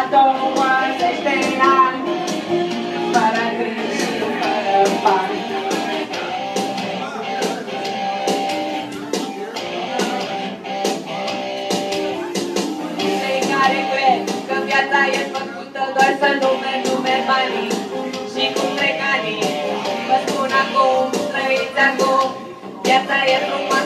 20 de ani, fără griji și fără bani. Cei care cred că viața e făcută doar să numeri banii și cum trec anii, vă spun acum, trăiți acum, viața e frumoasă.